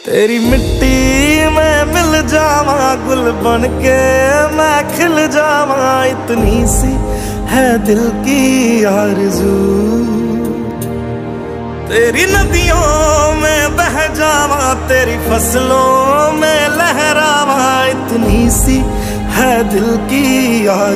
तेरी मिट्टी में मिल जावा, गुल बन के मैं खिल जावा, इतनी सी है दिल की आरज़ू। तेरी नदियों में बह जावा, तेरी फसलों में लहरावा, इतनी सी है दिल की आरज़ू।